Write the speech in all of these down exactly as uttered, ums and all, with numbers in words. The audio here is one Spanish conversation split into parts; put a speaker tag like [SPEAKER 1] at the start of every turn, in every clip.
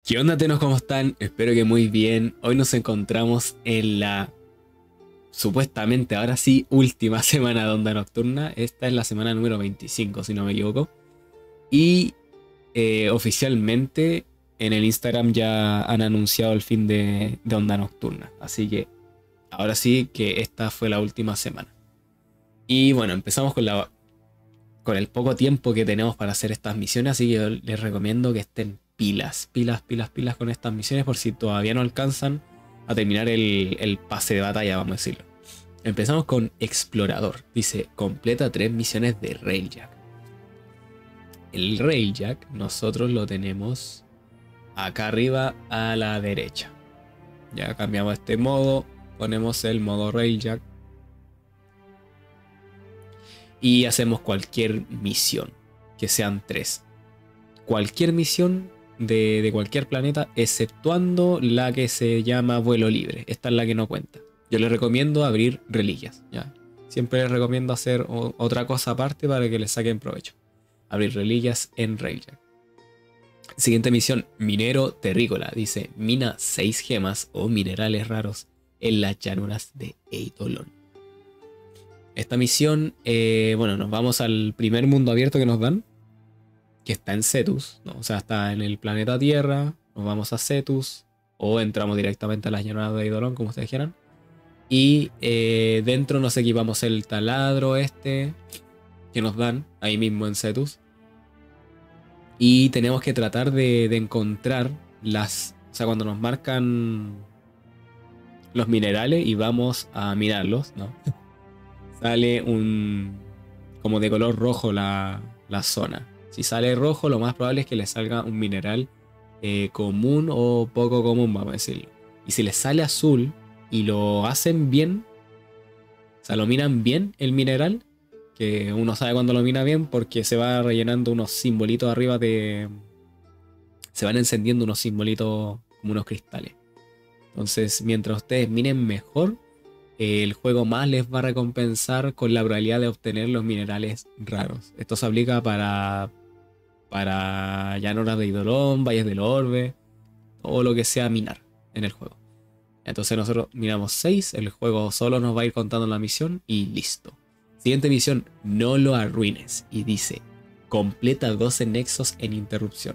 [SPEAKER 1] ¿Qué onda, tenos? ¿Cómo están? Espero que muy bien. Hoy nos encontramos en la supuestamente, ahora sí, última semana de Onda Nocturna. Esta es la semana número veinticinco, si no me equivoco. Y eh, oficialmente en el Instagram ya han anunciado el fin de, de Onda Nocturna. Así que ahora sí que esta fue la última semana. Y bueno, empezamos con la con el poco tiempo que tenemos para hacer estas misiones, así que yo les recomiendo que estén pilas, pilas, pilas, pilas con estas misiones por si todavía no alcanzan a terminar el, el pase de batalla, vamos a decirlo. Empezamos con Explorador. Dice, completa tres misiones de Railjack. El Railjack nosotros lo tenemos acá arriba a la derecha. Ya cambiamos este modo, ponemos el modo Railjack. Y hacemos cualquier misión, que sean tres. Cualquier misión de, de cualquier planeta, exceptuando la que se llama vuelo libre. Esta es la que no cuenta. Yo les recomiendo abrir reliquias, ¿ya? Siempre les recomiendo hacer o, otra cosa aparte para que les saquen provecho. Abrir reliquias en Railjack. Siguiente misión, Minero Terrícola. Dice, mina seis gemas o minerales raros en las llanuras de Eidolon. Esta misión, eh, bueno, nos vamos al primer mundo abierto que nos dan, que está en Cetus, ¿no? O sea, está en el planeta Tierra, nos vamos a Cetus, o entramos directamente a las llanuras de Eidolon, como ustedes quieran. Y eh, dentro nos equipamos el taladro este, que nos dan, ahí mismo en Cetus. Y tenemos que tratar de, de encontrar las, o sea, cuando nos marcan los minerales y vamos a mirarlos, ¿no? Sale un como de color rojo la, la zona. Si sale rojo, lo más probable es que le salga un mineral eh, común o poco común, vamos a decirlo. Y si le sale azul y lo hacen bien, o sea, lo minan bien el mineral, que uno sabe cuando lo mina bien porque se va rellenando unos simbolitos arriba de... Se van encendiendo unos simbolitos como unos cristales. Entonces, mientras ustedes minen mejor, el juego más les va a recompensar con la probabilidad de obtener los minerales raros. Esto se aplica para, para llanuras de Eidolon, valles del orbe, o lo que sea minar en el juego. Entonces nosotros miramos seis, el juego solo nos va a ir contando la misión y listo. Siguiente misión, no lo arruines. Y dice, completa doce nexos en interrupción.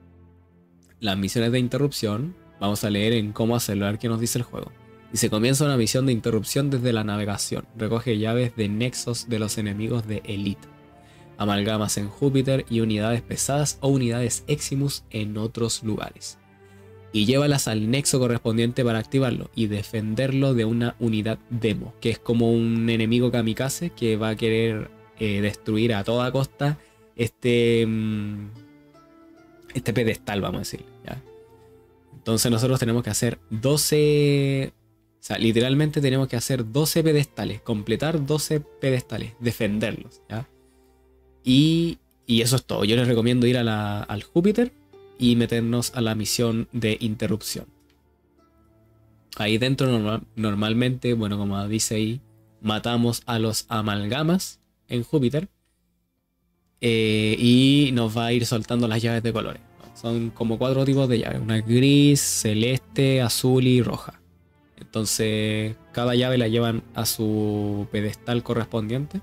[SPEAKER 1] Las misiones de interrupción, vamos a leer en cómo hacerlo, a ver qué nos dice el juego. Y se comienza una misión de interrupción desde la navegación. Recoge llaves de nexos de los enemigos de Elite, amalgamas en Júpiter y unidades pesadas o unidades Eximus en otros lugares. Y llévalas al nexo correspondiente para activarlo y defenderlo de una unidad demo, que es como un enemigo kamikaze que va a querer eh, destruir a toda costa este, este pedestal, vamos a decir, ¿ya? Entonces nosotros tenemos que hacer doce... O sea, literalmente tenemos que hacer doce pedestales, completar doce pedestales, defenderlos, ¿ya? Y, y eso es todo. Yo les recomiendo ir a la, al Júpiter y meternos a la misión de interrupción. Ahí dentro normal, normalmente, bueno, como dice ahí, matamos a los amalgamas en Júpiter eh, y nos va a ir soltando las llaves de colores, ¿no? Son como cuatro tipos de llaves, una gris, celeste, azul y roja. Entonces cada llave la llevan a su pedestal correspondiente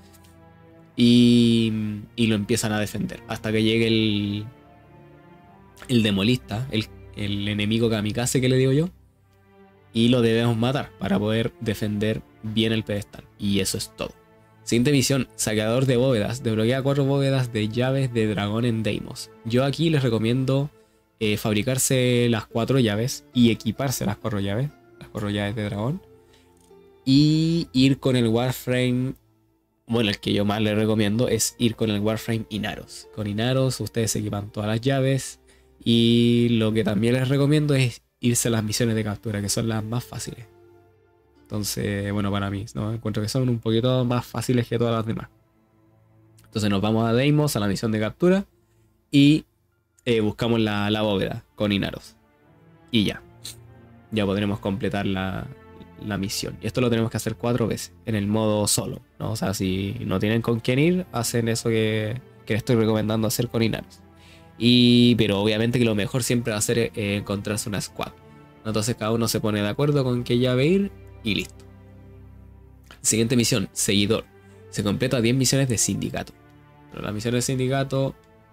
[SPEAKER 1] y, y lo empiezan a defender hasta que llegue el, el demolista, el, el enemigo kamikaze que le digo yo, y lo debemos matar para poder defender bien el pedestal. Y eso es todo. Siguiente misión, saqueador de bóvedas. Desbloquea cuatro bóvedas de llaves de dragón en Deimos. Yo aquí les recomiendo eh, fabricarse las cuatro llaves y equiparse las cuatro llaves. Las cuatro llaves de dragón. Y ir con el Warframe. Bueno, el que yo más les recomiendo es ir con el Warframe Inaros. Con Inaros ustedes se equipan todas las llaves. Y lo que también les recomiendo es irse a las misiones de captura, que son las más fáciles. Entonces, bueno, para mí, ¿no? Encuentro que son un poquito más fáciles que todas las demás. Entonces nos vamos a Deimos, a la misión de captura. Y eh, buscamos la, la bóveda con Inaros. Y ya. Ya podremos completar la, la misión. Y esto lo tenemos que hacer cuatro veces en el modo solo, ¿no? O sea, si no tienen con quién ir, hacen eso que, que les estoy recomendando hacer con Inaros. Y, pero obviamente que lo mejor siempre va a ser eh, encontrarse una squad. Entonces cada uno se pone de acuerdo con qué llave ir y listo. Siguiente misión, seguidor. Se completa diez misiones de sindicato. Pero las misiones de sindicato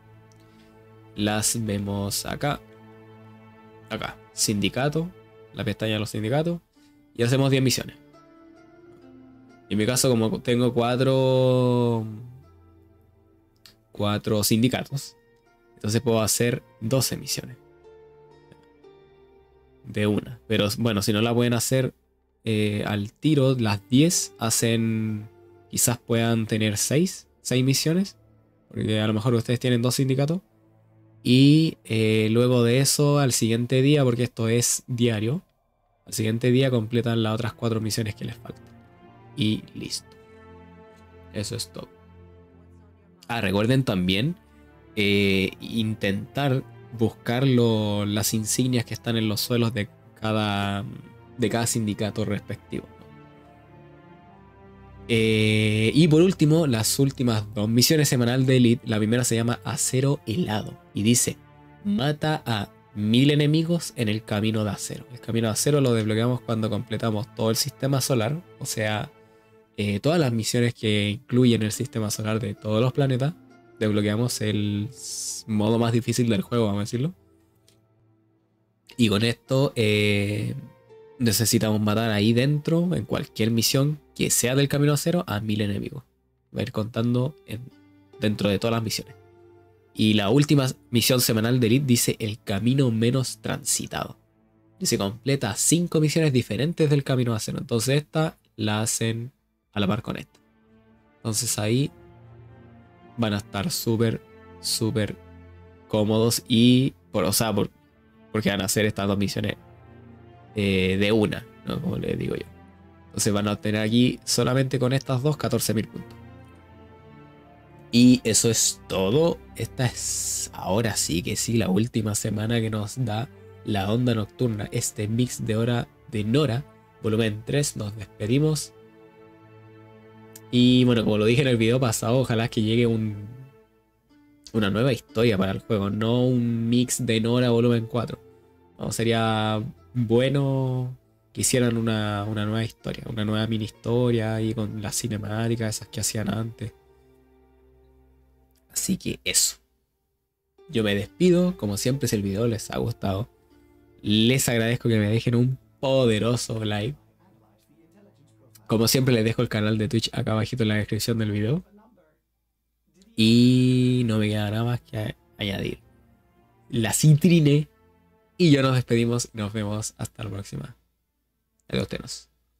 [SPEAKER 1] las vemos acá. Acá, sindicato, la pestaña de los sindicatos. Y hacemos diez misiones. En mi caso, como tengo cuatro, cuatro sindicatos, entonces puedo hacer doce misiones. De una. Pero bueno, si no la pueden hacer eh, al tiro, las diez hacen... Quizás puedan tener seis misiones. Porque a lo mejor ustedes tienen dos sindicatos. Y eh, luego de eso, al siguiente día, porque esto es diario, al siguiente día completan las otras cuatro misiones que les faltan. Y listo. Eso es todo. Ah, recuerden también eh, intentar buscar lo, las insignias que están en los suelos de cada, de cada sindicato respectivo. Eh, y por último, las últimas dos misiones semanal de Elite. La primera se llama Acero Helado y dice: mata a mil enemigos en el camino de acero. El camino de acero lo desbloqueamos cuando completamos todo el sistema solar, o sea, eh, todas las misiones que incluyen el sistema solar de todos los planetas. Desbloqueamos el modo más difícil del juego, vamos a decirlo. Y con esto eh, necesitamos matar ahí dentro, en cualquier misión que sea del camino a cero, a mil enemigos. Va a ir contando en, dentro de todas las misiones. Y la última misión semanal de Elite dice el camino menos transitado. Y se completa cinco misiones diferentes del camino a cero. Entonces esta la hacen a la par con esta. Entonces ahí van a estar súper, súper cómodos. Y, por, o sea, por, porque van a hacer estas dos misiones eh, de una, ¿no? Como les digo yo. Entonces van a obtener aquí solamente con estas dos catorce mil puntos. Y eso es todo. Esta es ahora sí que sí la última semana que nos da la onda nocturna. Este mix de hora de Nora, volumen tres. Nos despedimos. Y bueno, como lo dije en el video pasado, ojalá que llegue un, una nueva historia para el juego. No un mix de Nora volumen cuatro. No, sería bueno que hicieran una, una nueva historia. Una nueva mini historia y con las cinemáticas esas que hacían antes. Así que eso. Yo me despido. Como siempre, si el video les ha gustado, les agradezco que me dejen un poderoso like. Como siempre, les dejo el canal de Twitch acá abajito en la descripción del video. Y no me queda nada más que añadir la citrine. Y yo nos despedimos y nos vemos hasta la próxima. Adiós, tenos.